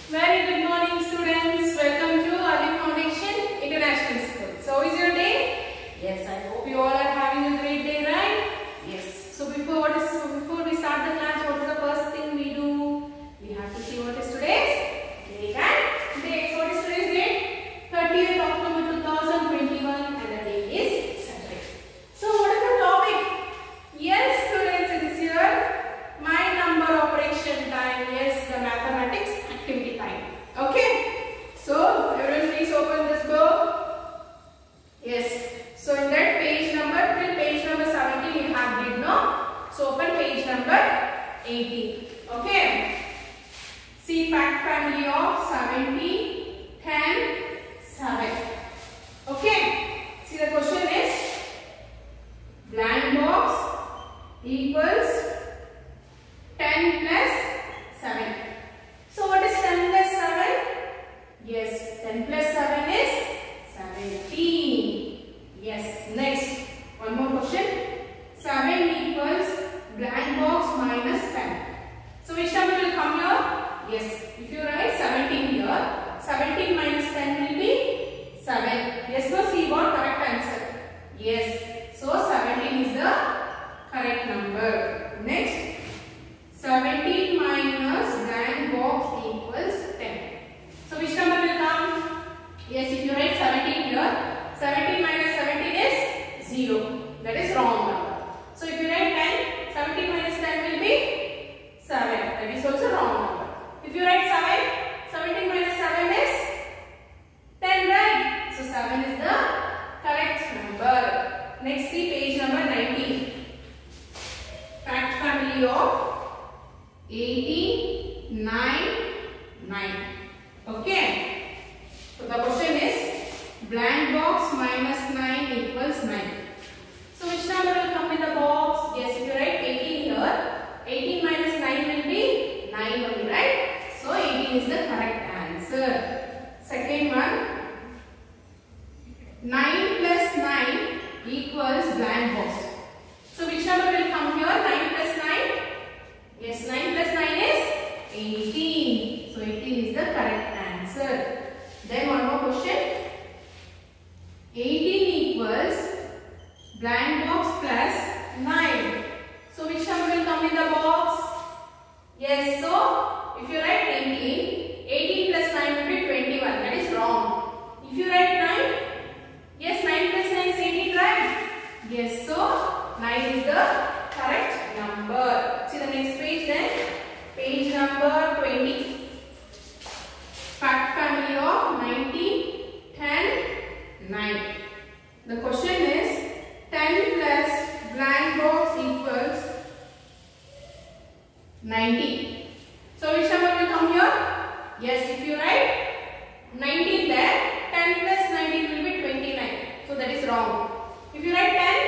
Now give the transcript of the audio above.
Very good morning, students. Welcome to Ali Foundation International School. So, how is your day? Yes, I hope you all are having a great day, right? Yes. So, before we start the class, what is the first thing we do? We have to see what is today's date and date. So, what is today's date? 30th October 2021, and the day is Saturday. So, what is the topic? Yes, students, it is your my number operation time. Yes, the mathematics activity time. Okay. So, everyone please open this book. Yes. So, in that page number, till page number 17 you have did no. So, open page number 18. Okay. See fact family of 70, 10, 7. Okay. See the question is blank box equals 10 plus 7. So what is 10 plus 7? Yes, 10 plus 7 is 17. Yes, next. One more question. 7 equals blank box minus 10. So which number will come here? Yes, if you write 17 here, 17 minus 10 will be 7. Yes, no, see what correct answer. Yes, so 17 is the correct number. Next. 17 minus blank box equals 10. So which number will come? Yes, if you write 17 here, 17 minus 17 is 0. That is wrong number. So if you write 10, 17 minus 10 will be 7. That is also wrong number. If you write 7, 17 minus 7 is 10, right? So 7 is the correct number. Next, see page number 19. Fact family of 18, 9, 9. Okay. So the question is blank box minus 9 equals 9. So which number will come in the box? Yes, if you write 18 here, 18 minus 9 will be 9 only, right? So 18 is the correct answer. Second one, 9 plus 9 equals blank box. So which number will come here? 9 plus 9? Yes, 9 plus 9 is 18. So 18 is the correct answer. Then one more question. 18 equals blank box plus 9. So which number will come in the box? Yes, so if you write 18, 18 plus 9 will be 21. That is wrong. If you write 9, yes, 9 plus 9 is 18, right? Yes, so 9 is the correct number. See the next page then. Page number 20. Fact family of 90, 10, 9. The question is 10 plus blank box equals 90. So which number will come here? Yes, if you write 19 there, 10 plus 19 will be 29. So that is wrong. If you write 10,